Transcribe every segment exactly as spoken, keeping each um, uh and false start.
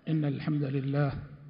إن الحمد لله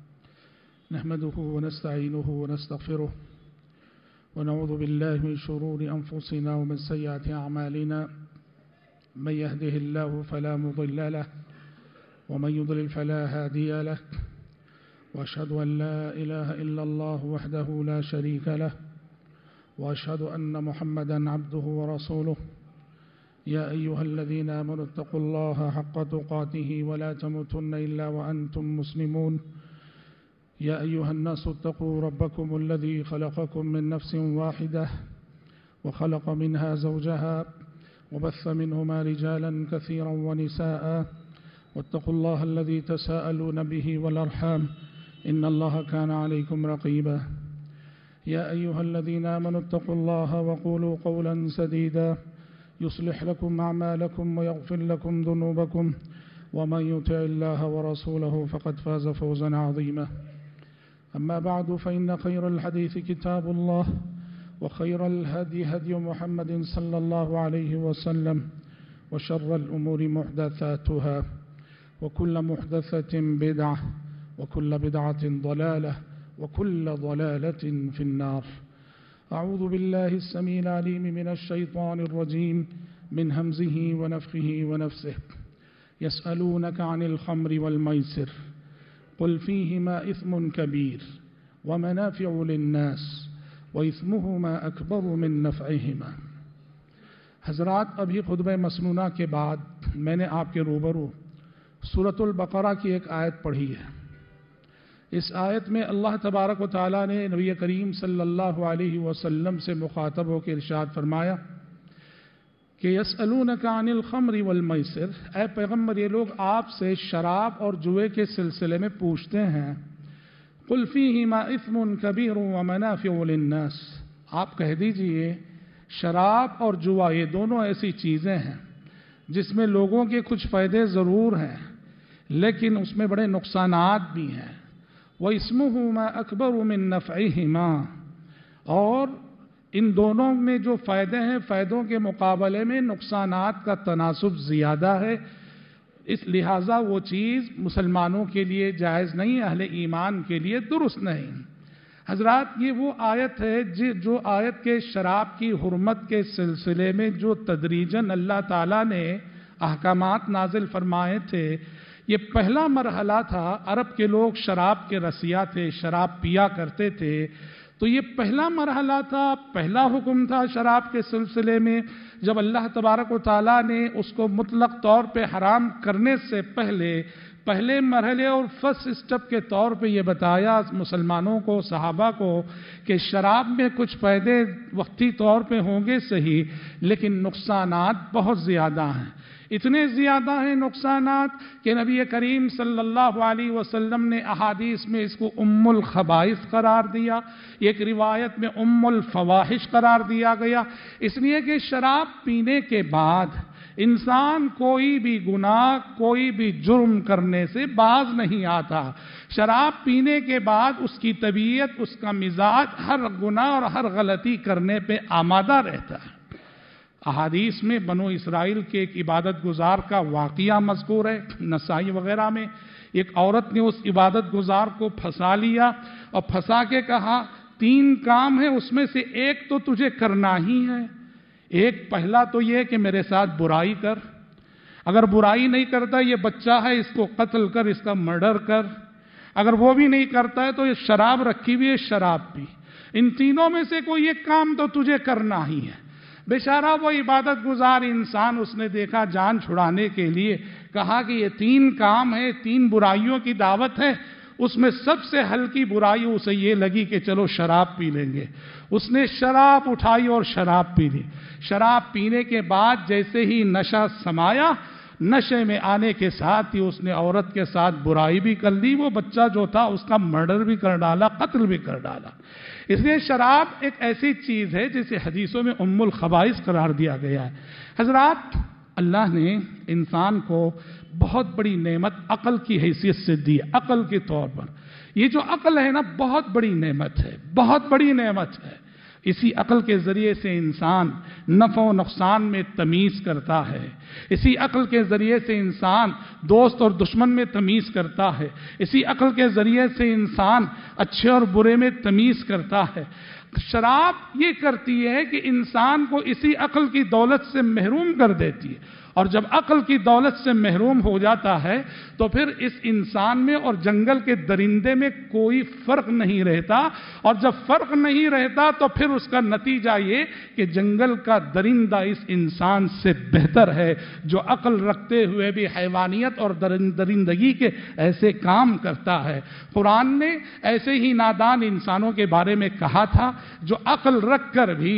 نحمده ونستعينه ونستغفره ونعوذ بالله من شرور أنفسنا ومن سيئات أعمالنا من يهده الله فلا مضل له ومن يضلل فلا هادي له وأشهد أن لا إله إلا الله وحده لا شريك له وأشهد أن محمدا عبده ورسوله يا أيها الذين آمنوا اتقوا الله حق تقاته ولا تموتن إلا وأنتم مسلمون يا أيها الناس اتقوا ربكم الذي خلقكم من نفس واحدة وخلق منها زوجها وبث منهما رجالا كثيرا ونساء واتقوا الله الذي تساءلون به والأرحام إن الله كان عليكم رقيبا يا أيها الذين آمنوا اتقوا الله وقولوا قولا سديدا يصلح لكم أعمالكم ويغفر لكم ذنوبكم ومن يطع الله ورسوله فقد فاز فوزا عظيما أما بعد فإن خير الحديث كتاب الله وخير الهدي هدي محمد صلى الله عليه وسلم وشر الأمور محدثاتها وكل محدثة بدعة وكل بدعة ضلالة وكل ضلالة في النار. أعوذ بالله السميع العليم من الشيطان الرجيم من همزه ونفخه ونفسه. يسألونك عن الخمر والميسر قل فيهما إثم كبير ومنافع للناس وإثمهما أكبر من نفعهما. حضرات، ابھی خطبہ مسنونہ کے بعد میں نے آپ کے روبرو سورۃ البقرہ کی ایک آیت پڑھی ہے. اس آیت میں اللہ تبارک و تعالیٰ نے نبی کریم صلی اللہ علیہ وسلم سے مخاطب ہو کے ارشاد فرمایا کہ یسألونک عن الخمر والمیسر، اے پیغمبر یہ لوگ آپ سے شراب اور جوئے کے سلسلے میں پوچھتے ہیں. قل فیہما اثم کبیر ومنافع للناس، آپ کہہ دیجئے شراب اور جوا یہ دونوں ایسی چیزیں ہیں جس میں لوگوں کے کچھ فائدے ضرور ہیں لیکن اس میں بڑے نقصانات بھی ہیں. وَإِثْمُهُمَا أَكْبَرُ مِن نَّفْعِهِمَا، اور ان دونوں میں جو فائدے ہیں فائدوں کے مقابلے میں نقصانات کا تناسب زیادہ ہے، اس لہٰذا وہ چیز مسلمانوں کے لیے جائز نہیں، اہل ایمان کے لیے درست نہیں. حضرات، یہ وہ آیت ہے جو آیت کے شراب کی حرمت کے سلسلے میں جو تدریجاً اللہ تعالیٰ نے احکامات نازل فرمائے تھے. یہ پہلا مرحلہ تھا. عرب کے لوگ شراب کے رسیا تھے، شراب پیا کرتے تھے، تو یہ پہلا مرحلہ تھا، پہلا حکم تھا شراب کے سلسلے میں. جب اللہ تبارک و تعالیٰ نے اس کو مطلق طور پہ حرام کرنے سے پہلے پہلے مرحلے اور فرسٹ اسٹیپ کے طور پہ یہ بتایا مسلمانوں کو، صحابہ کو، کہ شراب میں کچھ فائدے وقتی طور پہ ہوں گے صحیح لیکن نقصانات بہت زیادہ ہیں. اتنے زیادہ ہیں نقصانات کہ نبی کریم صلی اللہ علیہ وسلم نے احادیث میں اس کو ام الخبائث قرار دیا، ایک روایت میں ام الفواحش قرار دیا گیا، اس لیے کہ شراب پینے کے بعد انسان کوئی بھی گناہ کوئی بھی جرم کرنے سے باز نہیں آتا. شراب پینے کے بعد اس کی طبیعت، اس کا مزاج ہر گناہ اور ہر غلطی کرنے پہ آمادہ رہتا ہے. احادیث میں بنو اسرائیل کے ایک عبادت گزار کا واقعہ مذکور ہے نسائی وغیرہ میں. ایک عورت نے اس عبادت گزار کو پھنسا لیا اور پھنسا کے کہا تین کام ہیں، اس میں سے ایک تو تجھے کرنا ہی ہے. ایک پہلا تو یہ کہ میرے ساتھ برائی کر، اگر برائی نہیں کرتا یہ بچہ ہے اس کو قتل کر، اس کا مرڈر کر، اگر وہ بھی نہیں کرتا ہے تو یہ شراب رکھی ہوئی ہے شراب پی. ان تینوں میں سے کوئی ایک کام تو تجھے کرنا ہی ہے. بیچارہ وہ عبادت گزار انسان، اس نے دیکھا جان چھڑانے کے لیے کہا کہ یہ تین کام ہے، تین برائیوں کی دعوت ہے، اس میں سب سے ہلکی برائی اسے یہ لگی کہ چلو شراب پی لیں گے. اس نے شراب اٹھائی اور شراب پی لی. شراب پینے کے بعد جیسے ہی نشہ سمایا، نشے میں آنے کے ساتھ ہی اس نے عورت کے ساتھ برائی بھی کر لی، وہ بچہ جو تھا اس کا مرڈر بھی کر ڈالا، قتل بھی کر ڈالا. اس لیے شراب ایک ایسی چیز ہے جسے حدیثوں میں ام الخبائث قرار دیا گیا ہے. حضرات، اللہ نے انسان کو بہت بڑی نعمت عقل کی حیثیت سے دی. عقل کے طور پر یہ جو عقل ہے نا بہت بڑی نعمت ہے، بہت بڑی نعمت ہے. اسی عقل کے ذریعے سے انسان نفع و نقصان میں تمیز کرتا ہے، اسی عقل کے ذریعے سے انسان دوست اور دشمن میں تمیز کرتا ہے، اسی عقل کے ذریعے سے انسان اچھے اور برے میں تمیز کرتا ہے۔ شراب یہ کرتی ہے کہ انسان کو اسی عقل کی دولت سے محروم کر دیتی ہے، اور جب عقل کی دولت سے محروم ہو جاتا ہے تو پھر اس انسان میں اور جنگل کے درندے میں کوئی فرق نہیں رہتا، اور جب فرق نہیں رہتا تو پھر اس کا نتیجہ یہ کہ جنگل کا درندہ اس انسان سے بہتر ہے جو عقل رکھتے ہوئے بھی حیوانیت اور درندگی کے ایسے کام کرتا ہے۔ قرآن نے ایسے ہی نادان انسانوں کے بارے میں کہا تھا جو عقل رکھ کر بھی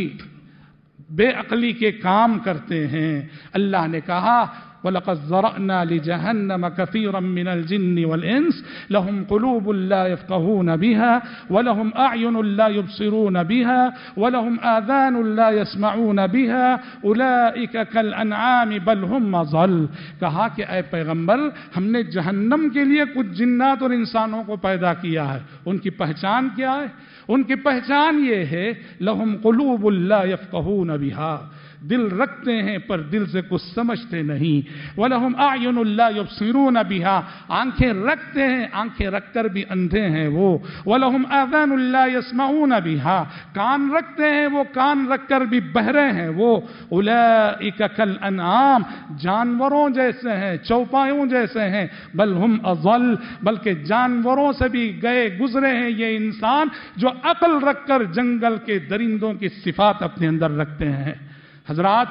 بے عقلی کے کام کرتے ہیں۔ اللہ نے کہا وَلَقَدْ ذَرَأْنَا لِجَهَنَّمَ كَثِيرًا مِّنَ الْجِنِّ وَالْإِنسِ لَهُمْ قُلُوبٌ لَّا يَفْقَهُونَ بِهَا وَلَهُمْ أَعْيُنٌ لَّا يُبْصِرُونَ بِهَا وَلَهُمْ آذَانٌ لَّا يَسْمَعُونَ بِهَا أُولَٰئِكَ كَالْأَنْعَامِ بَلْ هُمْ أَضَلُّ۔ کہا کہ اے پیغمبر، ہم نے جہنم کے لیے کچھ جنات اور انسانوں کو پیدا کیا ہے، ان کی پہچان کیا ہے؟ ان کی پہچان یہ ہے لَهُمْ قُلُوبٌ لَّا يَفْقَهُونَ بِهَا، دل رکھتے ہیں پر دل سے کچھ سمجھتے نہیں۔ وَلَهُمْ أَعْيُنٌ لَّا يُبْصِرُونَ بِهَا، آنکھیں رکھتے ہیں آنکھیں رکھ کر بھی اندھے ہیں وہ۔ وَلَهُمْ آذَانٌ لَّا يَسْمَعُونَ بِهَا، کان رکھتے ہیں وہ کان رکھ کر بھی بہرے ہیں وہ۔ أُولَٰئِكَ كَالْأَنْعَامِ، جانوروں جیسے ہیں، چوپایوں جیسے ہیں۔ بل ہم اضل، بلکہ جانوروں سے بھی گئے گزرے ہیں یہ انسان جو عقل رکھ کر جنگل کے درندوں کی صفات اپنے اندر رکھتے ہیں۔ حضرات،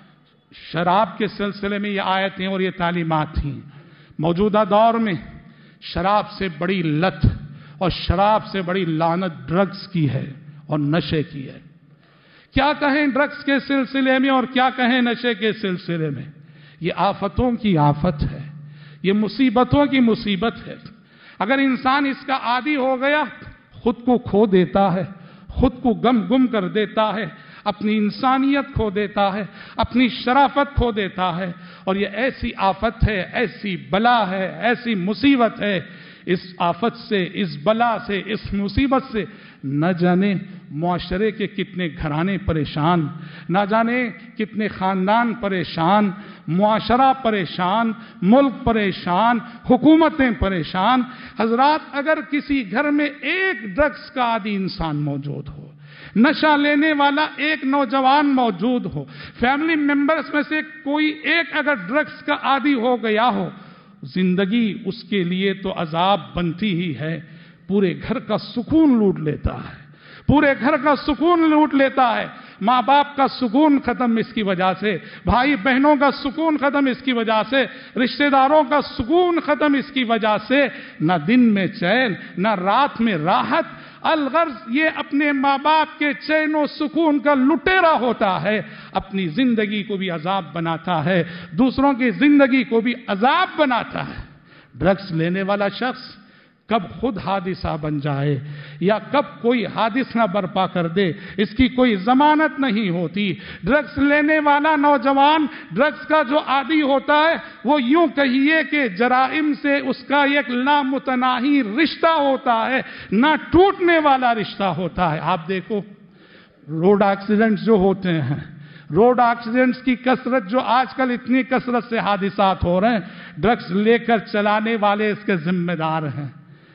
شراب کے سلسلے میں یہ آیتیں اور یہ تعلیمات تھیں۔ موجودہ دور میں شراب سے بڑی لت اور شراب سے بڑی لعنت ڈرگز کی ہے اور نشے کی ہے۔ کیا کہیں ڈرگز کے سلسلے میں اور کیا کہیں نشے کے سلسلے میں، یہ آفتوں کی آفت ہے، یہ مصیبتوں کی مصیبت ہے۔ اگر انسان اس کا عادی ہو گیا خود کو کھو دیتا ہے، خود کو گم گم کر دیتا ہے، اپنی انسانیت کھو دیتا ہے، اپنی شرافت کھو دیتا ہے، اور یہ ایسی آفت ہے، ایسی بلا ہے، ایسی مصیبت ہے۔ اس آفت سے، اس بلا سے، اس مصیبت سے نہ جانے معاشرے کے کتنے گھرانے پریشان، نہ جانے کتنے خاندان پریشان، معاشرہ پریشان، ملک پریشان، حکومتیں پریشان۔ حضرات، اگر کسی گھر میں ایک ڈرگس کا عادی انسان موجود ہو، نشہ لینے والا ایک نوجوان موجود ہو، فیملی ممبرز میں سے کوئی ایک اگر ڈرگس کا عادی ہو گیا ہو، زندگی اس کے لیے تو عذاب بنتی ہی ہے، پورے گھر کا سکون لوٹ لیتا ہے، پورے گھر کا سکون لوٹ لیتا ہے۔ ماں باپ کا سکون ختم اس کی وجہ سے، بھائی بہنوں کا سکون ختم اس کی وجہ سے، رشتہ داروں کا سکون ختم اس کی وجہ سے، نہ دن میں چین نہ رات میں راحت۔ الغرض یہ اپنے ماں باپ کے چین و سکون کا لٹیرا ہوتا ہے، اپنی زندگی کو بھی عذاب بناتا ہے، دوسروں کی زندگی کو بھی عذاب بناتا ہے۔ ڈرگس لینے والا شخص کب خود حادثہ بن جائے یا کب کوئی حادث نہ برپا کر دے، اس کی کوئی ضمانت نہیں ہوتی۔ ڈرگس لینے والا نوجوان ڈرگس کا جو عادی ہوتا ہے وہ یوں کہیے کہ جرائم سے اس کا ایک لامتناہی رشتہ ہوتا ہے، نہ ٹوٹنے والا رشتہ ہوتا ہے۔ آپ دیکھو روڈ ایکسیڈنٹس جو ہوتے ہیں، روڈ ایکسیڈنٹس کی کثرت جو آج کل اتنی کثرت سے حادثات ہو رہے ہیں، ڈرگس لے کر چلانے والے اس کے ذمہ دار ہیں۔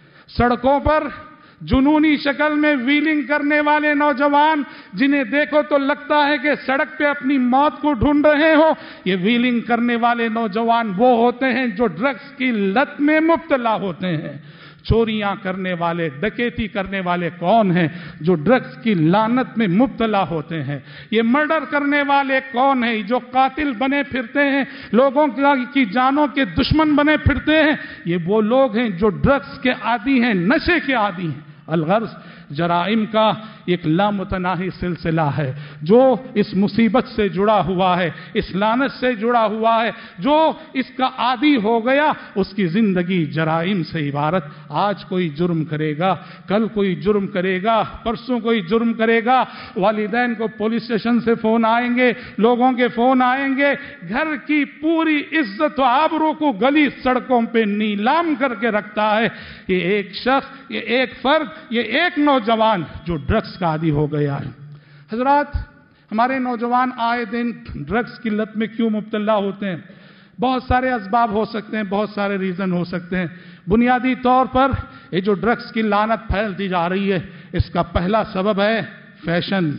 سڑکوں پر جنونی شکل میں ویلنگ کرنے والے نوجوان جنہیں دیکھو تو لگتا ہے کہ سڑک پہ اپنی موت کو ڈھونڈ رہے ہو، یہ ویلنگ کرنے والے نوجوان وہ ہوتے ہیں جو ڈرگس کی لت میں مبتلا ہوتے ہیں۔ چوریاں کرنے والے، ڈکیتی کرنے والے کون ہیں؟ جو ڈرگس کی لعنت میں مبتلا ہوتے ہیں۔ یہ مرڈر کرنے والے کون ہیں؟ جو قاتل بنے پھرتے ہیں، لوگوں کی جانوں کے دشمن بنے پھرتے ہیں، یہ وہ لوگ ہیں جو ڈرگس کے عادی ہیں، نشے کے عادی ہیں۔ الغرض جرائم کا ایک لامتناہی سلسلہ ہے جو اس مصیبت سے جڑا ہوا ہے، اس لعنت سے جڑا ہوا ہے۔ جو اس کا عادی ہو گیا اس کی زندگی جرائم سے عبارت۔ آج کوئی جرم کرے گا، کل کوئی جرم کرے گا، پرسوں کوئی جرم کرے گا، والدین کو پولیس اسٹیشن سے فون آئیں گے، لوگوں کے فون آئیں گے، گھر کی پوری عزت و آبرو کو گلی سڑکوں پہ نیلام کر کے رکھتا ہے۔ یہ ایک شخص، یہ ایک فرد، یہ ایک نوجوان جو ڈرگس کا عادی ہو گیا ہے۔ حضرات، ہمارے نوجوان آئے دن ڈرگس کی لت میں کیوں مبتلا ہوتے ہیں؟ بہت سارے اسباب ہو سکتے ہیں، بہت سارے ریزن ہو سکتے ہیں۔ بنیادی طور پر یہ جو ڈرگس کی لعنت پھیلتی جا رہی ہے، اس کا پہلا سبب ہے فیشن۔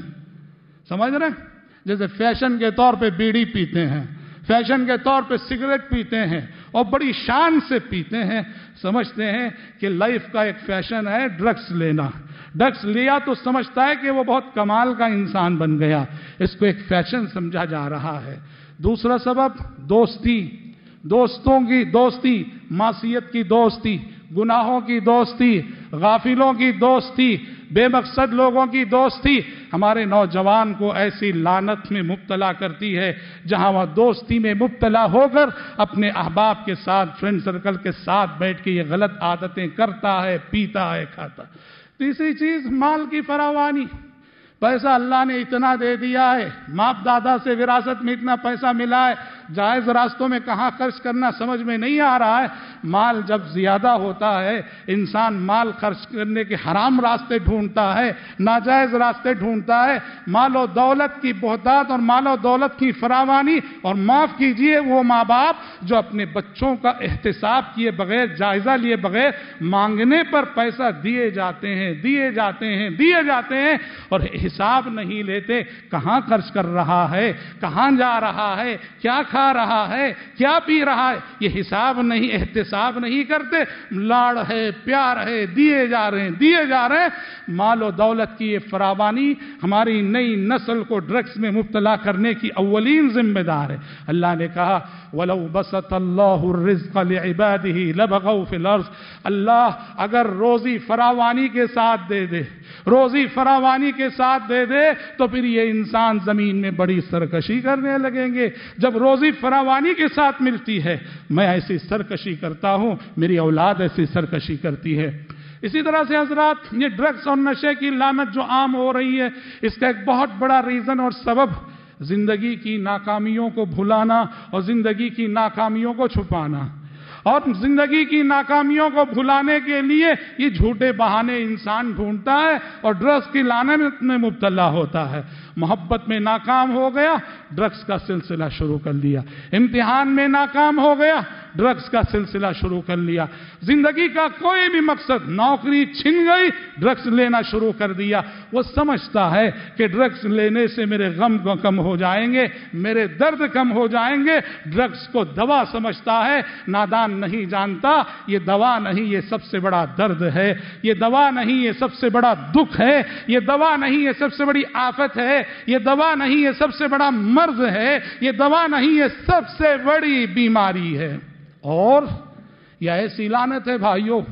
سمجھ رہے ہیں؟ جیسے فیشن کے طور پہ بیڑی پیتے ہیں، فیشن کے طور پہ سگریٹ پیتے ہیں اور بڑی شان سے پیتے ہیں، سمجھتے ہیں کہ لائف کا ایک فیشن ہے ڈرگس لینا۔ ڈرگس لیا تو سمجھتا ہے کہ وہ بہت کمال کا انسان بن گیا، اس کو ایک فیشن سمجھا جا رہا ہے۔ دوسرا سبب دوستی، دوستوں کی دوستی، معصیت کی دوستی، گناہوں کی دوستی، غافلوں کی دوستی، بے مقصد لوگوں کی دوستی ہمارے نوجوان کو ایسی لعنت میں مبتلا کرتی ہے جہاں وہ دوستی میں مبتلا ہو کر اپنے احباب کے ساتھ، فرینڈ سرکل کے ساتھ بیٹھ کے یہ غلط عادتیں کرتا ہے، پیتا ہے، کھاتا۔ تیسری چیز مال کی فراوانی۔ پیسہ اللہ نے اتنا دے دیا ہے، باپ دادا سے وراثت میں اتنا پیسہ ملا ہے، جائز راستوں میں کہاں خرچ کرنا سمجھ میں نہیں آ رہا ہے۔ مال جب زیادہ ہوتا ہے، انسان مال خرچ کرنے کے حرام راستے ڈھونڈتا ہے، ناجائز راستے ڈھونڈتا ہے۔ مال و دولت کی بہتات اور مال و دولت کی فراوانی، اور معاف کیجئے وہ ماں باپ جو اپنے بچوں کا احتساب کیے بغیر، جائزہ لیے بغیر مانگنے پر پیسہ دیے جاتے ہیں دیے جاتے ہیں دیے جاتے ہیں اور حساب نہیں لیتے کہاں خرچ کر رہا ہے، کہاں جا رہا ہے، کیا کھا رہا ہے، کیا پی رہا ہے، یہ حساب نہیں، احتساب نہیں کرتے۔ لاڑ ہے، پیار ہے، دیے جا رہے ہیں دیے جا رہے ہیں۔ مال و دولت کی یہ فراوانی ہماری نئی نسل کو ڈرگس میں مبتلا کرنے کی اولین ذمہ دار ہے۔ اللہ نے کہا وَلَوْ بَسَطَ اللَّهُ الرِّزْقَ لِعِبَادِهِ لَبَغَوْا فِي الْأَرْضِ، اللہ اگر روزی فراوانی کے ساتھ دے دے روزی فراوانی کے ساتھ دے دے تو پھر یہ انسان زمین میں بڑی سرکشی کرنے لگیں گے۔ جب روزی فراوانی کے ساتھ ملتی ہے، میں ایسی سرکشی کرتا ہوں، میری اولاد ایسی سرکشی کرتی ہے۔ اسی طرح سے حضرات، یہ ڈرگس اور نشے کی لعنت جو عام ہو رہی ہے، اس کا ایک بہت بڑا ریزن اور سبب زندگی کی ناکامیوں کو بھلانا اور زندگی کی ناکامیوں کو چھپانا، اور زندگی کی ناکامیوں کو بھلانے کے لیے یہ جھوٹے بہانے انسان ڈھونڈتا ہے اور ڈرگس کی لعنت میں مبتلا ہوتا ہے۔ محبت میں ناکام ہو گیا، ڈرگس کا سلسلہ شروع کر لیا۔ امتحان میں ناکام ہو گیا، ڈرگس کا سلسلہ شروع کر لیا۔ زندگی کا کوئی بھی مقصد، نوکری چھن گئی، ڈرگس لینا شروع کر دیا۔ وہ سمجھتا ہے کہ ڈرگس لینے سے میرے غم کو کم ہو جائیں گے، میرے درد کم ہو جائیں گے۔ ڈرگس کو دوا سمجھتا ہے، نادان نہیں جانتا یہ دوا نہیں، یہ سب سے بڑا درد ہے۔ یہ دوا نہیں، یہ سب سے بڑا دکھ ہے۔ یہ دوا نہیں، یہ سب سے بڑی آفت ہے۔ یہ دوا نہیں، یہ سب سے بڑا مرض ہے۔ یہ دوا نہیں، یہ سب سے بڑی بیماری ہے۔ اور یہ ایسی لعنت ہے بھائیوں،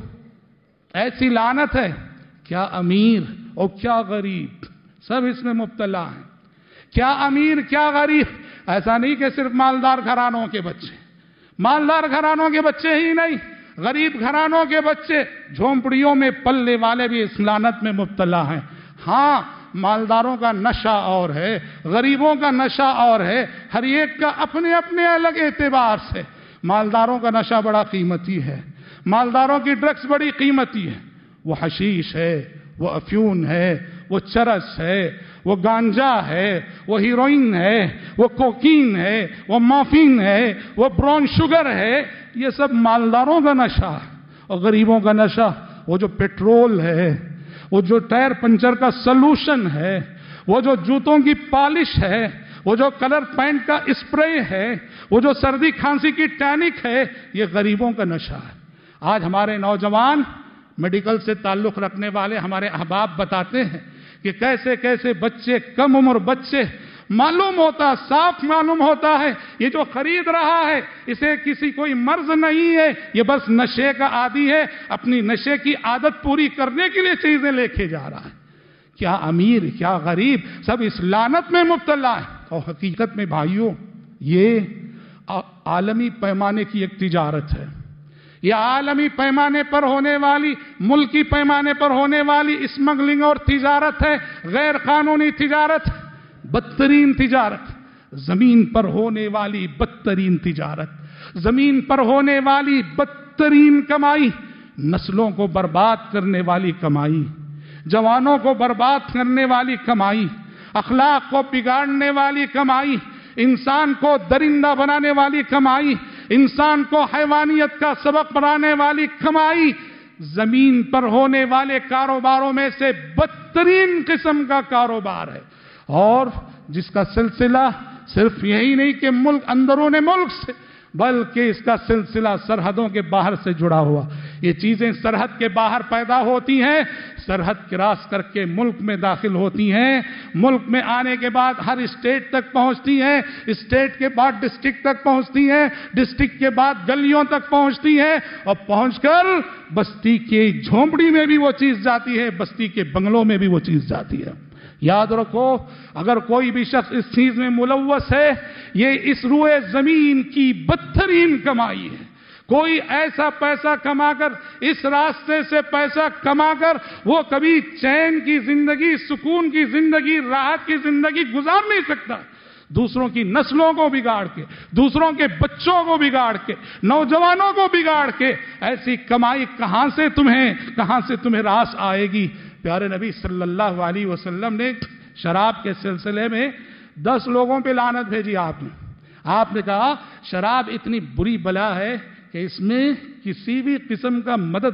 ایسی لعنت ہے، کیا امیر اور کیا غریب سب اس میں مبتلا ہیں۔ کیا امیر کیا غریب، ایسا نہیں کہ صرف مالدار گھرانوں کے بچے، مالدار گھرانوں کے بچے ہی نہیں، غریب گھرانوں کے بچے، جھونپڑیوں میں پلنے والے بھی اس لعنت میں مبتلا ہیں۔ ہاں، مالداروں کا نشہ اور ہے، غریبوں کا نشہ اور ہے، ہر ایک کا اپنے اپنے الگ اعتبار سے۔ مالداروں کا نشہ بڑا قیمتی ہے، مالداروں کی ڈرگس بڑی قیمتی ہے۔ وہ حشیش ہے، وہ افیون ہے، وہ چرس ہے، وہ گانجا ہے، وہ ہیروئن ہے، وہ کوکین ہے، وہ مارفین ہے، وہ براؤن شوگر ہے۔ یہ سب مالداروں کا نشہ ہے۔ اور غریبوں کا نشہ وہ جو پیٹرول ہے، وہ جو ٹائر پنچر کا سلوشن ہے، وہ جو جوتوں کی پالش ہے، وہ جو کلر پینٹ کا اسپرے ہے، وہ جو سردی کھانسی کی ٹینک ہے، یہ غریبوں کا نشہ ہے۔ آج ہمارے نوجوان میڈیکل سے تعلق رکھنے والے ہمارے احباب بتاتے ہیں کہ کیسے کیسے بچے، کم عمر بچے، معلوم ہوتا، صاف معلوم ہوتا ہے یہ جو خرید رہا ہے اسے کسی کوئی مرض نہیں ہے، یہ بس نشے کا عادی ہے، اپنی نشے کی عادت پوری کرنے کے لیے چیزیں لے کے جا رہا ہے۔ کیا امیر کیا غریب سب اس لعنت میں مبتلا ہے۔ اور حقیقت میں بھائیوں، یہ عالمی پیمانے کی ایک تجارت ہے، یہ عالمی پیمانے پر ہونے والی، ملکی پیمانے پر ہونے والی اسمگلنگ اور تجارت ہے، غیر قانونی تجارت، بدترین تجارت، زمین پر ہونے والی بدترین تجارت، زمین پر ہونے والی بدترین کمائی، نسلوں کو برباد کرنے والی کمائی، جوانوں کو برباد کرنے والی کمائی، اخلاق کو بگاڑنے والی کمائی، انسان کو درندہ بنانے والی کمائی، انسان کو حیوانیت کا سبق پڑھانے والی کمائی زمین پر ہونے والے کاروباروں میں سے بدترین قسم کا کاروبار ہے، اور جس کا سلسلہ صرف یہی نہیں کہ ملک اندرون ملک سے، بلکہ اس کا سلسلہ سرحدوں کے باہر سے جڑا ہوا۔ یہ چیزیں سرحد کے باہر پیدا ہوتی ہیں، سرحد کراس کر کے ملک میں داخل ہوتی ہیں، ملک میں آنے کے بعد ہر اسٹیٹ تک پہنچتی ہیں، اسٹیٹ کے بعد ڈسٹرکٹ تک پہنچتی ہیں، ڈسٹرکٹ کے بعد گلیوں تک پہنچتی ہیں، اور پہنچ کر بستی کی جھونپڑی میں بھی وہ چیز جاتی ہے، بستی کے بنگلوں میں بھی وہ چیز جاتی ہے۔ یاد رکھو، اگر کوئی بھی شخص اس چیز میں ملوث ہے، یہ اس روئے زمین کی بدترین کمائی ہے۔ کوئی ایسا پیسہ کما کر، اس راستے سے پیسہ کما کر وہ کبھی چین کی زندگی، سکون کی زندگی، راحت کی زندگی گزار نہیں سکتا۔ دوسروں کی نسلوں کو بگاڑ کے، دوسروں کے بچوں کو بگاڑ کے، نوجوانوں کو بگاڑ کے ایسی کمائی کہاں سے تمہیں کہاں سے تمہیں راس آئے گی؟ پیارے نبی صلی اللہ علیہ وسلم نے شراب کے سلسلے میں دس لوگوں پہ لعنت بھیجی۔ آپ نے آپ نے کہا شراب اتنی بری بلا ہے کہ اس میں کسی بھی قسم کا مدد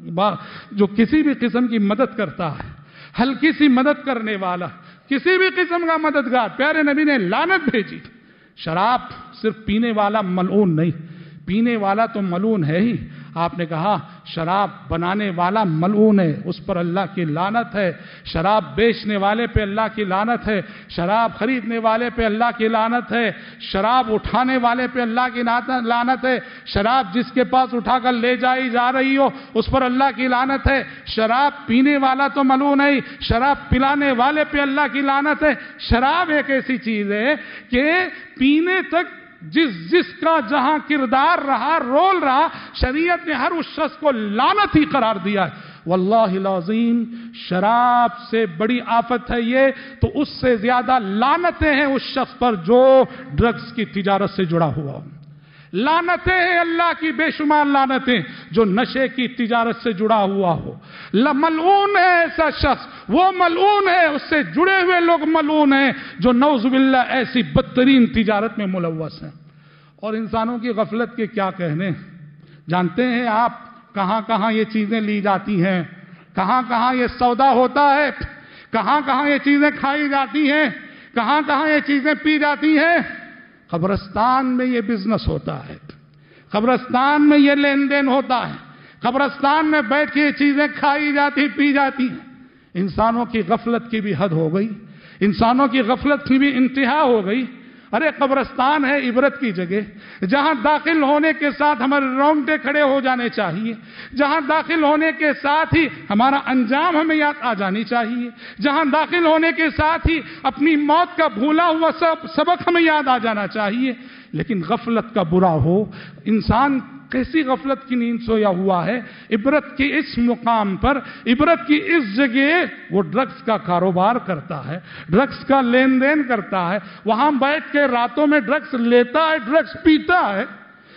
جو کسی بھی قسم کی مدد کرتا ہے، ہلکی سی مدد کرنے والا، کسی بھی قسم کا مددگار، پیارے نبی نے لعنت بھیجی۔ شراب صرف پینے والا ملعون نہیں، پینے والا تو ملعون ہے ہی، آپ نے کہا شراب بنانے والا ملعون ہے، اس پر اللہ کی لعنت ہے، شراب بیچنے والے پہ اللہ کی لعنت ہے، شراب خریدنے والے پہ اللہ کی لعنت ہے، شراب اٹھانے والے پہ اللہ کی لعنت ہے، شراب جس کے پاس اٹھا کر لے جائی جا رہی ہو اس پر اللہ کی لعنت ہے، شراب پینے والا تو ملعون ہے، شراب پلانے والے پہ اللہ کی لعنت ہے۔ شراب ایک ایسی چیز ہے کہ پینے تک جس جس کا جہاں کردار رہا، رول رہا، شریعت نے ہر اس شخص کو لعنت ہی قرار دیا ہے۔ واللہ العظیم شراب سے بڑی آفت ہے یہ، تو اس سے زیادہ لعنتیں ہیں اس شخص پر جو ڈرگز کی تجارت سے جڑا ہوا۔ لعنتیں ہیں اللہ کی بے شمار لعنتیں جو نشے کی تجارت سے جڑا ہوا ہو۔ ملعون ہے ایسا شخص، وہ ملعون ہے، اس سے جڑے ہوئے لوگ ملعون ہیں جو نعوذ باللہ ایسی بدترین تجارت میں ملوث ہیں۔ اور انسانوں کی غفلت کے کیا کہنے، جانتے ہیں آپ کہاں کہاں یہ چیزیں لی جاتی ہیں، کہاں کہاں یہ سودا ہوتا ہے، کہاں کہاں یہ چیزیں کھائی جاتی ہیں، کہاں کہاں یہ چیزیں پی جاتی ہیں؟ قبرستان میں یہ بزنس ہوتا ہے، قبرستان میں یہ لین دین ہوتا ہے، قبرستان میں بیٹھ کے یہ چیزیں کھائی جاتی پی جاتی ہیں۔ انسانوں کی غفلت کی بھی حد ہو گئی، انسانوں کی غفلت کی بھی انتہا ہو گئی۔ ارے قبرستان ہے عبرت کی جگہ، جہاں داخل ہونے کے ساتھ ہمارے رونگٹے کھڑے ہو جانے چاہیے، جہاں داخل ہونے کے ساتھ ہی ہمارا انجام ہمیں یاد آ جانی چاہیے، جہاں داخل ہونے کے ساتھ ہی اپنی موت کا بھولا ہوا سب سبق ہمیں یاد آ جانا چاہیے۔ لیکن غفلت کا برا ہو، انسان کیسی غفلت کی نیند سویا ہوا ہے، عبرت کے اس مقام پر، عبرت کی اس جگہ وہ ڈرگز کا کاروبار کرتا ہے، ڈرگز کا لین دین کرتا ہے، وہاں بیٹھ کے راتوں میں ڈرگز لیتا ہے، ڈرگز پیتا ہے۔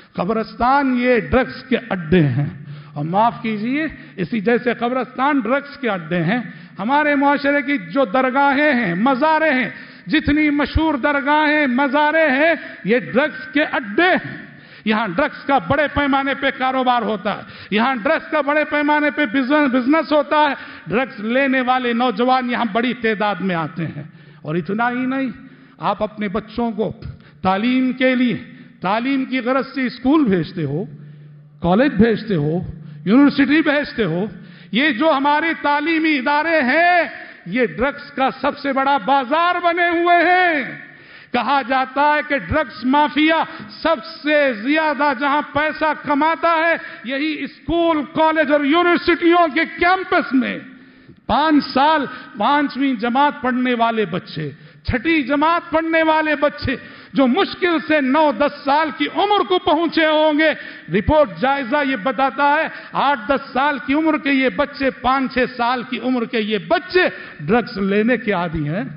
قبرستان یہ ڈرگز کے اڈے ہیں، اور معاف کیجئے اسی جیسے قبرستان ڈرگز کے اڈے ہیں، ہمارے معاشرے کی جو درگاہیں ہیں، مزاریں ہیں، جتنی مشہور درگاہیں مزاریں ہیں، یہ ڈرگز کے اڈے ہیں۔ یہاں ڈرگز کا بڑے پیمانے پہ کاروبار ہوتا ہے، یہاں ڈرگز کا بڑے پیمانے پہ بزنس ہوتا ہے، ڈرگز لینے والے نوجوان یہاں بڑی تعداد میں آتے ہیں۔ اور اتنا ہی نہیں، آپ اپنے بچوں کو تعلیم کے لیے، تعلیم کی غرض سے اسکول بھیجتے ہو، کالج بھیجتے ہو، یونیورسٹی بھیجتے ہو، یہ جو ہمارے تعلیمی ادارے ہیں یہ ڈرگز کا سب سے بڑا بازار بنے ہوئے ہیں۔ کہا جاتا ہے کہ ڈرگز مافیا سب سے زیادہ جہاں پیسہ کماتا ہے یہی اسکول، کالج اور یونیورسٹیوں کے کیمپس میں۔ پانچ سال پانچویں جماعت پڑھنے والے بچے، چھٹی جماعت پڑھنے والے بچے جو مشکل سے نو دس سال کی عمر کو پہنچے ہوں گے، رپورٹ جائزہ یہ بتاتا ہے آٹھ دس سال کی عمر کے یہ بچے، پانچ چھ سال کی عمر کے یہ بچے ڈرگز لینے کے عادی ہیں۔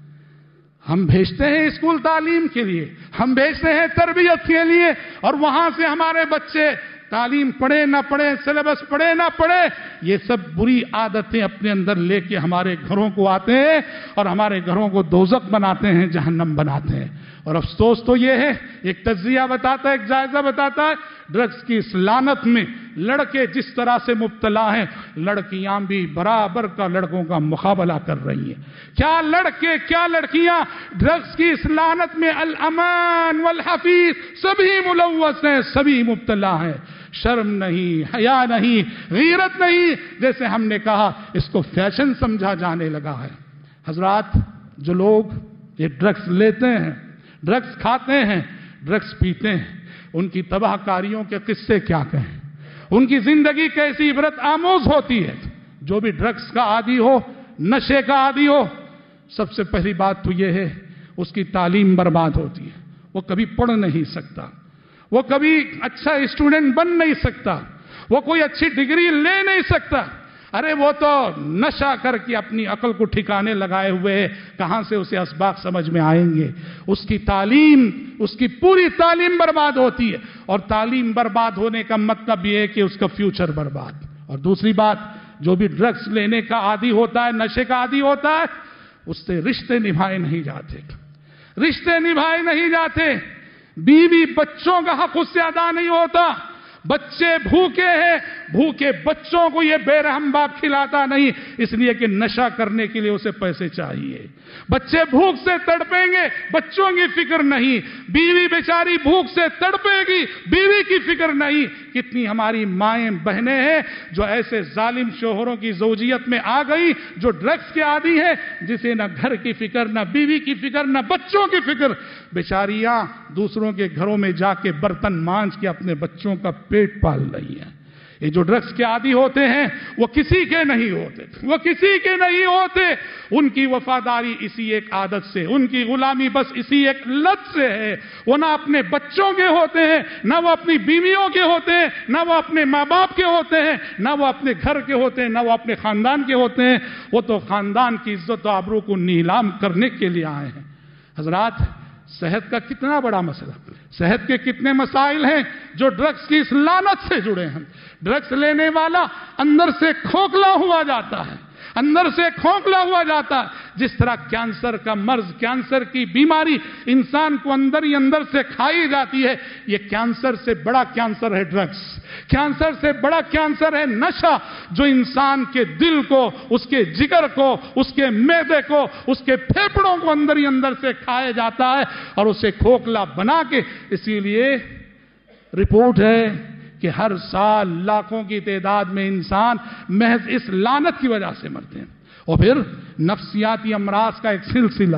ہم بھیجتے ہیں اسکول تعلیم کے لیے، ہم بھیجتے ہیں تربیت کے لیے، اور وہاں سے ہمارے بچے تعلیم پڑھے نہ پڑھے، سلیبس پڑھے نہ پڑھے، یہ سب بری عادتیں اپنے اندر لے کے ہمارے گھروں کو آتے ہیں اور ہمارے گھروں کو دوزخ بناتے ہیں، جہنم بناتے ہیں۔ اور افسوس تو یہ ہے، ایک تجزیہ بتاتا ہے، ایک جائزہ بتاتا ہے، ڈرگز کی اس لعنت میں لڑکے جس طرح سے مبتلا ہیں، لڑکیاں بھی برابر کا لڑکوں کا مقابلہ کر رہی ہیں۔ کیا لڑکے کیا لڑکیاں ڈرگز کی اس لعنت میں الامان والحفیظ سبھی ملوث ہیں، سبھی مبتلا ہیں۔ شرم نہیں، حیا نہیں، غیرت نہیں، جیسے ہم نے کہا اس کو فیشن سمجھا جانے لگا ہے۔ حضرات، جو لوگ یہ ڈرگز لیتے ہیں، ڈرگز کھاتے ہیں، ڈرگز پیتے ہیں، ان کی تباہ کاریوں کے قصے کیا کہیں، ان کی زندگی کیسی عبرت آموز ہوتی ہے۔ جو بھی ڈرگز کا عادی ہو، نشے کا عادی ہو، سب سے پہلی بات تو یہ ہے اس کی تعلیم برباد ہوتی ہے، وہ کبھی پڑھ نہیں سکتا، وہ کبھی اچھا اسٹوڈنٹ بن نہیں سکتا، وہ کوئی اچھی ڈگری لے نہیں سکتا۔ ارے وہ تو نشہ کر کے اپنی عقل کو ٹھکانے لگائے ہوئے ہے، کہاں سے اسے اسباق سمجھ میں آئیں گے؟ اس کی تعلیم، اس کی پوری تعلیم برباد ہوتی ہے، اور تعلیم برباد ہونے کا مطلب یہ ہے کہ اس کا فیوچر برباد۔ اور دوسری بات، جو بھی ڈرگز لینے کا عادی ہوتا ہے، نشے کا عادی ہوتا ہے، اس سے رشتے نبھائے نہیں جاتے، رشتے نبھائے نہیں جاتے، بیوی بچوں کا حق اس سے ادا نہیں ہوتا۔ بچے بھوکے ہیں، بھوکے بچوں کو یہ بے رحم باپ کھلاتا نہیں، اس لیے کہ نشہ کرنے کے لیے اسے پیسے چاہیے۔ بچے بھوک سے تڑپیں گے، بچوں کی فکر نہیں، بیوی بیچاری بھوک سے تڑپے گی، بیوی کی فکر نہیں۔ کتنی ہماری مائیں بہنیں ہیں جو ایسے ظالم شوہروں کی زوجیت میں آ گئی، جو ڈرگز کے عادی ہے، جسے نہ گھر کی فکر، نہ بیوی کی فکر، نہ بچوں کی فکر، بیچاریاں دوسروں کے گھروں میں جا کے برتن مانج کے اپنے بچوں کا پیٹ پال رہی ہیں۔ یہ جو ڈرگز کے عادی ہوتے ہیں وہ کسی کے نہیں ہوتے، وہ کسی کے نہیں ہوتے، ان کی وفاداری اسی ایک عادت سے، ان کی غلامی بس اسی ایک لت سے ہے۔ وہ نہ اپنے بچوں کے ہوتے ہیں، نہ وہ اپنی بیویوں کے ہوتے ہیں، نہ وہ اپنے ماں باپ کے ہوتے ہیں، نہ وہ اپنے گھر کے ہوتے ہیں، نہ وہ اپنے خاندان کے ہوتے ہیں۔ وہ تو خاندان کی عزت و آبرو کو نیلام کرنے کے لیے آئے ہیں۔ حضرات، صحت کا کتنا بڑا مسئلہ، صحت کے کتنے مسائل ہیں جو ڈرگز کی اس لعنت سے جڑے ہیں۔ ڈرگز لینے والا اندر سے کھوکھلا ہوا جاتا ہے، اندر سے کھوکھلا ہوا جاتا ہے۔ جس طرح کینسر کا مرض، کینسر کی بیماری انسان کو اندر ہی اندر سے کھائی جاتی ہے، یہ کینسر سے بڑا کینسر ہے ڈرگز، کینسر سے بڑا کینسر ہے نشہ، جو انسان کے دل کو، اس کے جگر کو، اس کے معدے کو، اس کے پھیپھڑوں کو اندر ہی اندر سے کھایا جاتا ہے اور اسے کھوکھلا بنا کے۔ اسی لیے رپورٹ ہے کہ ہر سال لاکھوں کی تعداد میں انسان محض اس لعنت کی وجہ سے مرتے ہیں۔ اور پھر نفسیاتی امراض کا ایک سلسلہ،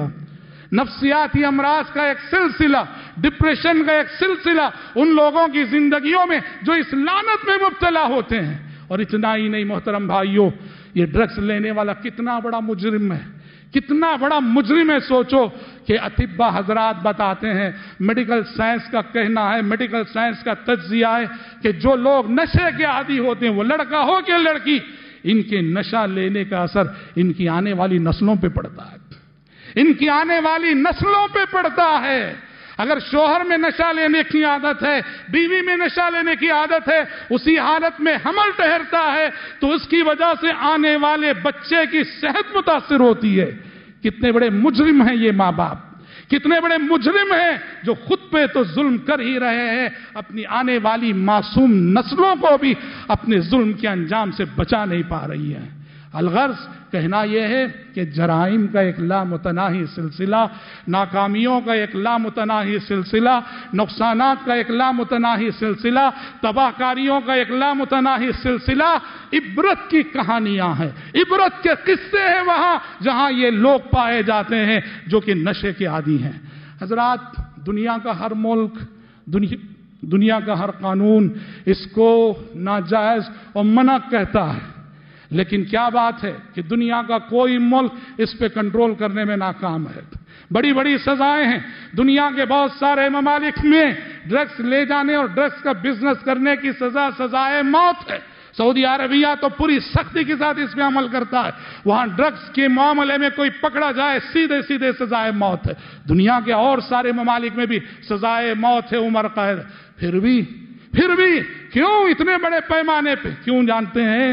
نفسیاتی امراض کا ایک سلسلہ، ڈپریشن کا ایک سلسلہ ان لوگوں کی زندگیوں میں جو اس لعنت میں مبتلا ہوتے ہیں۔ اور اتنا ہی نہیں محترم بھائیوں، یہ ڈرگز لینے والا کتنا بڑا مجرم ہے، کتنا بڑا مجرم ہے۔ سوچو کہ اطباء حضرات بتاتے ہیں، میڈیکل سائنس کا کہنا ہے، میڈیکل سائنس کا تجزیہ ہے کہ جو لوگ نشے کے عادی ہوتے ہیں، وہ لڑکا ہو کہ لڑکی، ان کے نشہ لینے کا اثر ان کی آنے والی نسلوں پہ پڑتا ہے، ان کی آنے والی نسلوں پہ پڑتا ہے۔ اگر شوہر میں نشہ لینے کی عادت ہے، بیوی میں نشہ لینے کی عادت ہے، اسی حالت میں حمل ٹھہرتا ہے، تو اس کی وجہ سے آنے والے بچے کی صحت متاثر ہوتی ہے۔ کتنے بڑے مجرم ہیں یہ ماں باپ، کتنے بڑے مجرم ہیں جو خود پہ تو ظلم کر ہی رہے ہیں، اپنی آنے والی معصوم نسلوں کو بھی اپنے ظلم کے انجام سے بچا نہیں پا رہی ہیں۔ الغرض کہنا یہ ہے کہ جرائم کا ایک لامتناہی سلسلہ، ناکامیوں کا ایک لامتناہی سلسلہ، نقصانات کا ایک لامتناہی سلسلہ، تباہ کاریوں کا ایک لامتناہی سلسلہ، عبرت کی کہانیاں ہیں، عبرت کے قصے ہیں وہاں جہاں یہ لوگ پائے جاتے ہیں جو کہ نشے کے عادی ہیں۔ حضرات، دنیا کا ہر ملک، دنیا دنیا کا ہر قانون اس کو ناجائز اور منع کہتا ہے، لیکن کیا بات ہے کہ دنیا کا کوئی ملک اس پہ کنٹرول کرنے میں ناکام ہے۔ بڑی بڑی سزائیں ہیں، دنیا کے بہت سارے ممالک میں ڈرگز لے جانے اور ڈرگز کا بزنس کرنے کی سزا سزائے موت ہے۔ سعودی عربیہ تو پوری سختی کے ساتھ اس پہ عمل کرتا ہے، وہاں ڈرگز کے معاملے میں کوئی پکڑا جائے سیدھے سیدھے سزائے موت ہے۔ دنیا کے اور سارے ممالک میں بھی سزائے موت ہے، عمر قید۔ پھر بھی پھر بھی کیوں اتنے بڑے پیمانے پہ؟ کیوں جانتے ہیں؟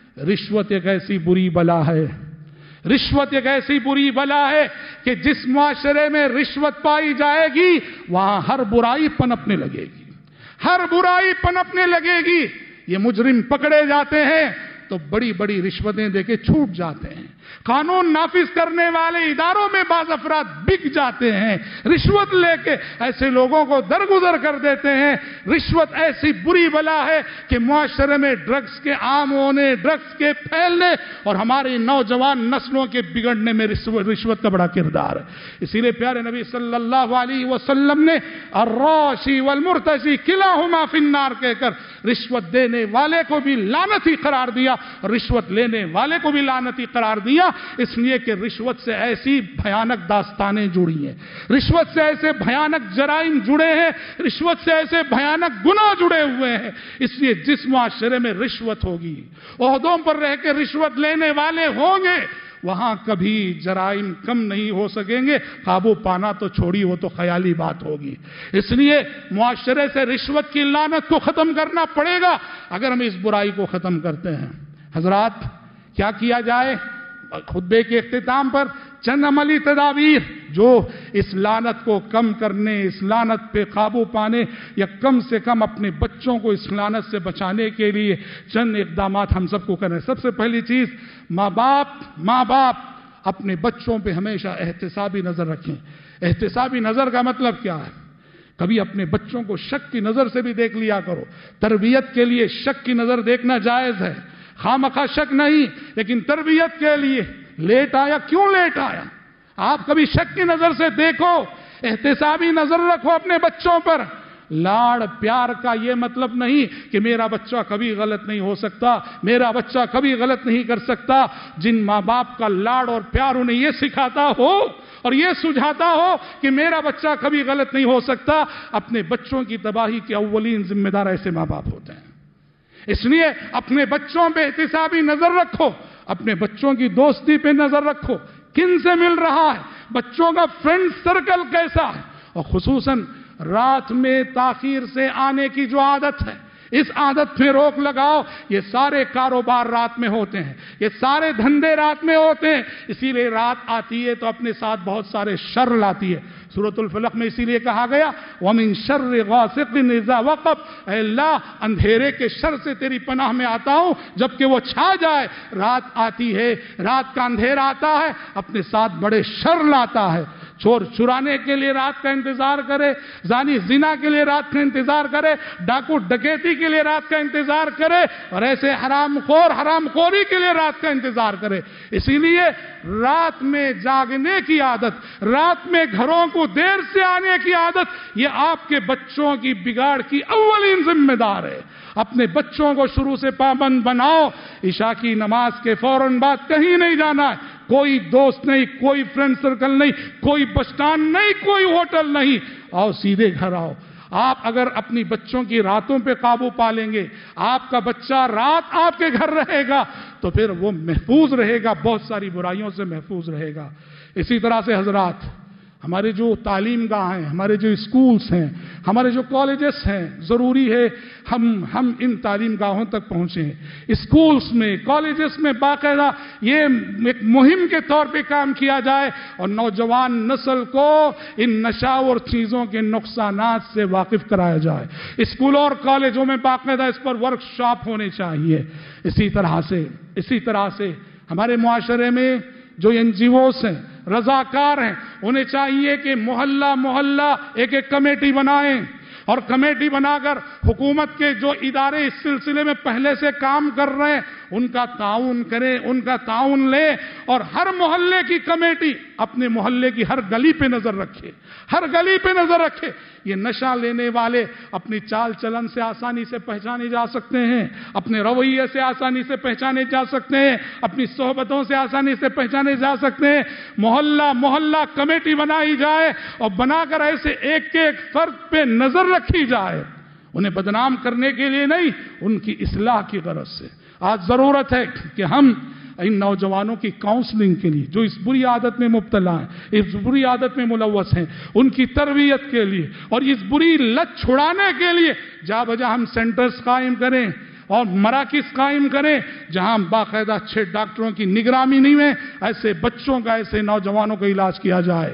رشوت ایک ایسی بری بلا ہے، رشوت ایک ایسی بری بلا ہے کہ جس معاشرے میں رشوت پائی جائے گی وہاں ہر برائی پنپنے لگے گی، ہر برائی پنپنے لگے گی۔ یہ مجرم پکڑے جاتے ہیں تو بڑی بڑی رشوتیں دے کے چھوٹ جاتے ہیں، قانون نافذ کرنے والے اداروں میں بعض افراد بک جاتے ہیں، رشوت لے کے ایسے لوگوں کو درگزر کر دیتے ہیں۔ رشوت ایسی بری بلا ہے کہ معاشرے میں ڈرگز کے عام ہونے، ڈرگز کے پھیلنے اور ہماری نوجوان نسلوں کے بگڑنے میں رشوت کا بڑا کردار ہے۔ اسی لیے پیارے نبی صلی اللہ علیہ وسلم نے الراشی والمرتشی کلاہما فی النار کہہ کر رشوت دینے والے کو بھی لعنتی قرار دیا اور رشوت لینے والے کو بھی لعنتی قرار دیا، اس لیے کہ رشوت سے ایسی بھیانک داستانیں جڑی ہیں، رشوت سے ایسے بھیانک جرائم جڑے ہیں، رشوت سے ایسے بھیانک گناہ جڑے ہوئے ہیں۔ اس لیے جس معاشرے میں رشوت ہوگی، عہدوں پر رہ کے رشوت لینے والے ہوں گے، وہاں کبھی جرائم کم نہیں ہو سکیں گے، قابو پانا تو چھوڑی، وہ تو خیالی بات ہوگی۔ اس لیے معاشرے سے رشوت کی لعنت کو ختم کرنا پڑے گا اگر ہم اس برائی کو ختم کرتے ہیں۔ حضرات، کیا کیا جائے؟ خطبے کے اختتام پر چند عملی تدابیر جو اس لعنت کو کم کرنے، اس لعنت پہ قابو پانے یا کم سے کم اپنے بچوں کو اس لعنت سے بچانے کے لیے چند اقدامات ہم سب کو کریں۔ سب سے پہلی چیز، ماں باپ ماں باپ اپنے بچوں پہ ہمیشہ احتسابی نظر رکھیں۔ احتسابی نظر کا مطلب کیا ہے؟ کبھی اپنے بچوں کو شک کی نظر سے بھی دیکھ لیا کرو۔ تربیت کے لیے شک کی نظر دیکھنا جائز ہے، خامخواہ شک نہیں، لیکن تربیت کے لیے لیٹ آیا کیوں لیٹ آیا، آپ کبھی شک کی نظر سے دیکھو، احتسابی نظر رکھو اپنے بچوں پر۔ لاڑ پیار کا یہ مطلب نہیں کہ میرا بچہ کبھی غلط نہیں ہو سکتا، میرا بچہ کبھی غلط نہیں کر سکتا۔ جن ماں باپ کا لاڑ اور پیار انہیں یہ سکھاتا ہو اور یہ سجھاتا ہو کہ میرا بچہ کبھی غلط نہیں ہو سکتا، اپنے بچوں کی تباہی کے اولین ذمہ دار ایسے ماں باپ ہوتے ہیں۔ اس لیے اپنے بچوں پہ احتسابی نظر رکھو، اپنے بچوں کی دوستی پہ نظر رکھو، کن سے مل رہا ہے، بچوں کا فرینڈ سرکل کیسا ہے، اور خصوصاً رات میں تاخیر سے آنے کی جو عادت ہے، اس عادت پہ روک لگاؤ۔ یہ سارے کاروبار رات میں ہوتے ہیں، یہ سارے دھندے رات میں ہوتے ہیں، اسی لیے رات آتی ہے تو اپنے ساتھ بہت سارے شر لاتی ہے۔ سورۃ الفلق میں اسی لیے کہا گیا وَمِن شَرِّ غَاسِقٍ إِذَا وَقَبَ، اے اللہ اندھیرے کے شر سے تیری پناہ میں آتا ہوں جبکہ وہ چھا جائے۔ رات آتی ہے، رات کا اندھیرا آتا ہے، اپنے ساتھ بڑے شر لاتا ہے۔ چور چرانے کے لیے رات کا انتظار کرے، زانی زنا کے لیے رات کا انتظار کرے، ڈاکو ڈکیتی کے لیے رات کا انتظار کرے، اور ایسے حرام خور حرام خوری کے لیے رات کا انتظار کرے۔ اسی لیے رات میں جاگنے کی عادت، رات میں گھروں کو دیر سے آنے کی عادت، یہ آپ کے بچوں کی بگاڑ کی اولین ذمہ دار ہے۔ اپنے بچوں کو شروع سے پابند بناؤ، عشاء کی نماز کے فوراً بعد کہیں نہیں جانا ہے، کوئی دوست نہیں، کوئی فرینڈ سرکل نہیں، کوئی بس اسٹینڈ نہیں، کوئی ہوٹل نہیں، آؤ سیدھے گھر آؤ۔ آپ اگر اپنی بچوں کی راتوں پہ قابو پا لیں گے، آپ کا بچہ رات آپ کے گھر رہے گا تو پھر وہ محفوظ رہے گا، بہت ساری برائیوں سے محفوظ رہے گا۔ اسی طرح سے حضرات، ہمارے جو تعلیم گاہ ہیں، ہمارے جو اسکولز ہیں، ہمارے جو کالجز ہیں، ضروری ہے ہم ہم ان تعلیم گاہوں تک پہنچیں۔ اسکولز میں، کالجز میں باقاعدہ یہ ایک مہم کے طور پہ کام کیا جائے اور نوجوان نسل کو ان نشاور چیزوں کے نقصانات سے واقف کرایا جائے۔ اسکولوں اور کالجوں میں باقاعدہ اس پر ورک شاپ ہونے چاہیے۔ اسی طرح سے اسی طرح سے ہمارے معاشرے میں جو این جی اوز ہیں، رضاکار ہیں، انہیں چاہیے کہ محلہ محلہ ایک ایک کمیٹی بنائیں اور کمیٹی بنا کر حکومت کے جو ادارے اس سلسلے میں پہلے سے کام کر رہے ہیں ان کا تعاون کریں، ان کا تعاون لیں، اور ہر محلے کی کمیٹی اپنے محلے کی ہر گلی پہ نظر رکھے، ہر گلی پہ نظر رکھے۔ یہ نشہ لینے والے اپنی چال چلن سے آسانی سے پہچانے جا سکتے ہیں، اپنے رویے سے آسانی سے پہچانے جا سکتے ہیں، اپنی صحبتوں سے آسانی سے پہچانے جا سکتے ہیں۔ محلہ محلہ کمیٹی بنائی جائے اور بنا کر ایسے ایک ایک فرد پہ نظر رکھی جائے، انہیں بدنام کرنے کے لیے نہیں، ان کی اصلاح کی غرض سے۔ آج ضرورت ہے کہ ہم ان نوجوانوں کی کاؤنسلنگ کے لیے جو اس بری عادت میں مبتلا ہیں، اس بری عادت میں ملوث ہیں، ان کی تربیت کے لیے اور اس بری لت چھڑانے کے لیے جا بجا ہم سینٹرز قائم کریں اور مراکز قائم کریں جہاں باقاعدہ اچھے ڈاکٹروں کی نگرانی میں ایسے بچوں کا، ایسے نوجوانوں کا علاج کیا جائے۔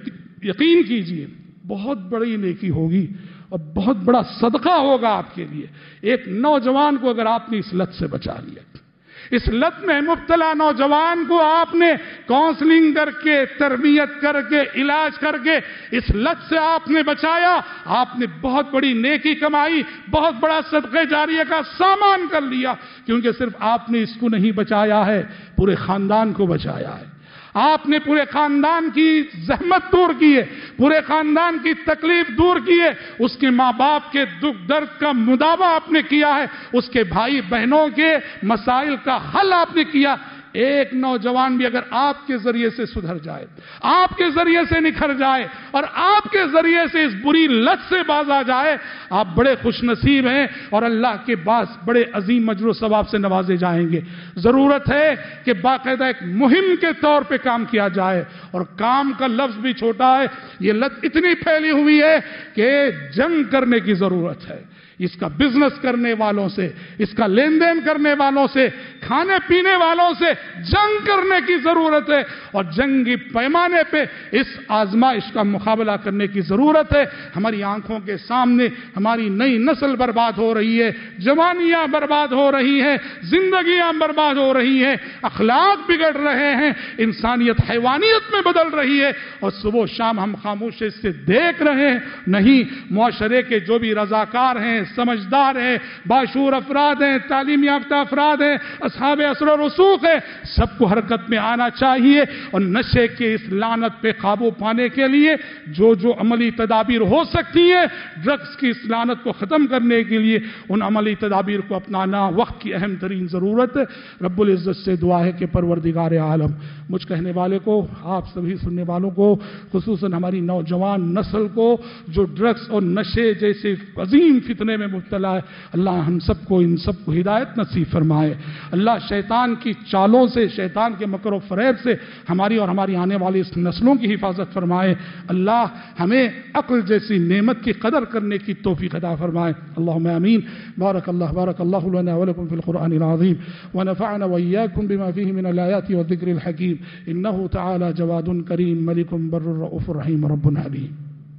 یقین کیجئے بہت بڑی نیکی ہوگی اور بہت بڑا صدقہ ہوگا آپ کے لیے ایک نوجوان کو اگر آپ نے اس لت سے بچا لیا۔ اس لت میں مبتلا نوجوان کو آپ نے کاؤنسلنگ کر کے، تربیت کر کے، علاج کر کے اس لت سے آپ نے بچایا، آپ نے بہت بڑی نیکی کمائی، بہت بڑا صدقہ جاریہ کا سامان کر لیا، کیونکہ صرف آپ نے اس کو نہیں بچایا ہے، پورے خاندان کو بچایا ہے۔ آپ نے پورے خاندان کی زحمت دور کی ہے، پورے خاندان کی تکلیف دور کی ہے، اس کے ماں باپ کے دکھ درد کا مداوع آپ نے کیا ہے، اس کے بھائی بہنوں کے مسائل کا حل آپ نے کیا۔ ایک نوجوان بھی اگر آپ کے ذریعے سے سدھر جائے، آپ کے ذریعے سے نکھر جائے اور آپ کے ذریعے سے اس بری لت سے باز آ جائے، آپ بڑے خوش نصیب ہیں اور اللہ کے پاس بڑے عظیم اجر و ثواب سے نوازے جائیں گے۔ ضرورت ہے کہ باقاعدہ ایک مہم کے طور پہ کام کیا جائے، اور کام کا لفظ بھی چھوٹا ہے، یہ لت اتنی پھیلی ہوئی ہے کہ جنگ کرنے کی ضرورت ہے۔ اس کا بزنس کرنے والوں سے، اس کا لین دین کرنے والوں سے، کھانے پینے والوں سے جنگ کرنے کی ضرورت ہے، اور جنگی پیمانے پہ اس آزمائش کا مقابلہ کرنے کی ضرورت ہے۔ ہماری آنکھوں کے سامنے ہماری نئی نسل برباد ہو رہی ہے، جوانیاں برباد ہو رہی ہیں، زندگیاں برباد ہو رہی ہیں، اخلاق بگڑ رہے ہیں، انسانیت حیوانیت میں بدل رہی ہے، اور صبح و شام ہم خاموشی سے دیکھ رہے ہیں۔ نہیں، معاشرے کے جو بھی رضاکار ہیں، سمجھدار ہیں، باشعور افراد ہیں، تعلیم یافتہ افراد ہیں، اصحاب اثر و رسوخ ہیں، سب کو حرکت میں آنا چاہیے، اور نشے کے اس لعنت پہ قابو پانے کے لیے جو جو عملی تدابیر ہو سکتی ہیں، ڈرگز کی اس لعنت کو ختم کرنے کے لیے ان عملی تدابیر کو اپنانا وقت کی اہم ترین ضرورت ہے۔ رب العزت سے دعا ہے کہ پروردگار عالم مجھ کہنے والے کو، آپ سبھی سننے والوں کو، خصوصاً ہماری نوجوان نسل کو جو ڈرگز اور نشے جیسے عظیم فتنے میں مبتلا ہے، اللہ ہم سب کو، ان سب کو ہدایت نصیب فرمائے۔ اللہ شیطان کی چالوں سے، شیطان کے مکر و فریب سے ہماری اور ہماری آنے والی اس نسلوں کی حفاظت فرمائے۔ اللہ ہمیں عقل جیسی نعمت کی قدر کرنے کی توفیق عطا فرمائے۔ اللہم آمین۔ بارک اللہ بارک اللہ لنا ولکم فی القرآن العظیم ونفعنا وإياكم بما فيه من الآيات والذكر الحكيم إنه تعالى جواد كريم ملك بر رؤوف رحيم رب حليم۔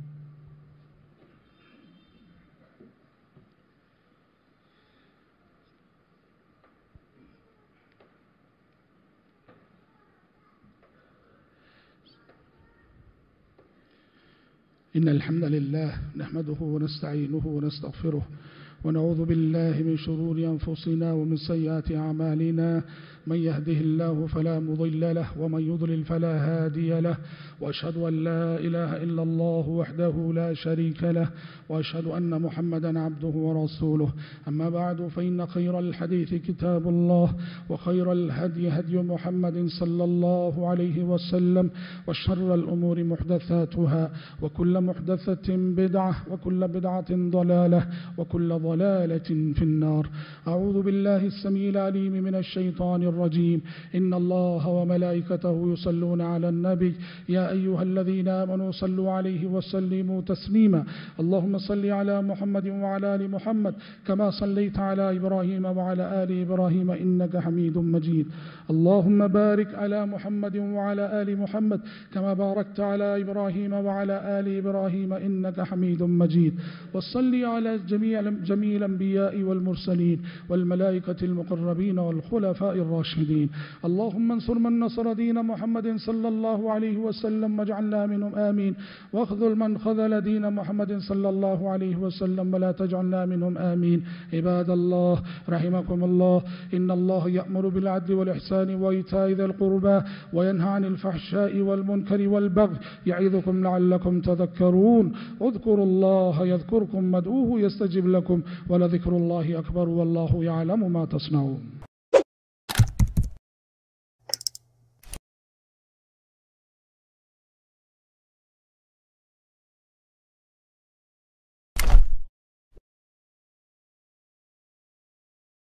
إن الحمد لله نحمده ونستعينه ونستغفره ونعوذ بالله من شرور أنفسنا ومن سيئات أعمالنا من يهده الله فلا مضل له ومن يضلل فلا هادي له وأشهد أن لا إله إلا الله وحده لا شريك له وأشهد أن محمدا عبده ورسوله أما بعد فإن خير الحديث كتاب الله وخير الهدي هدي محمد صلى الله عليه وسلم وشر الأمور محدثاتها وكل محدثة بدعة وكل بدعة ضلالة وكل ضلالة في النار أعوذ بالله السميع العليم من الشيطان الرجيم إن الله وملائكته يصلون على النبي يا أيها الذين آمنوا صلوا عليه وسلموا تسليما اللهم صل على محمد وعلى آل محمد كما صليت على إبراهيم وعلى آل إبراهيم إنك حميد مجيد اللهم بارك على محمد وعلى آل محمد كما باركت على إبراهيم وعلى آل إبراهيم إنك حميد مجيد وصل على جميع جميع الأنبياء والمرسلين والملائكة المقربين والخلفاء الراشدين اللهم انصر من نصر دين محمد صلى الله عليه وسلم واجعلنا منهم آمين واخذل من خذل دين محمد صلى الله عليه وسلم ولا تجعلنا منهم آمين عباد الله رحمكم الله إن الله يأمر بالعدل والإحسان وإيتاء ذي القربى وينهى عن الفحشاء والمنكر والبغي يعظكم لعلكم تذكرون اذكروا الله يذكركم وادعوه يستجب لكم ولذكر الله أكبر والله يعلم ما تصنعون